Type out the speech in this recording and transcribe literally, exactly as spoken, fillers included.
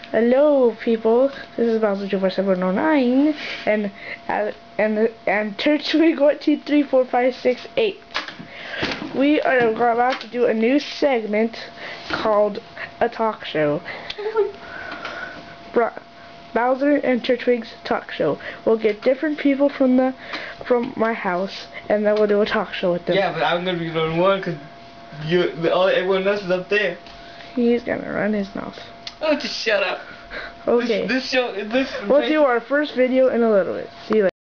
Hello, people. This is Bowser two four seven oh nine, and uh, and and Turtwig one two three four five six eight. We are about to do a new segment called a talk show. Bra Bowser and Turtwig's talk show. We'll get different people from the from my house, and then we'll do a talk show with them. Yeah, but I'm gonna be the only one because you, all everyone else is up there. He's gonna run his mouth. Oh, just shut up. Okay. This, this show, this. We'll do our first video in a little bit. See you later.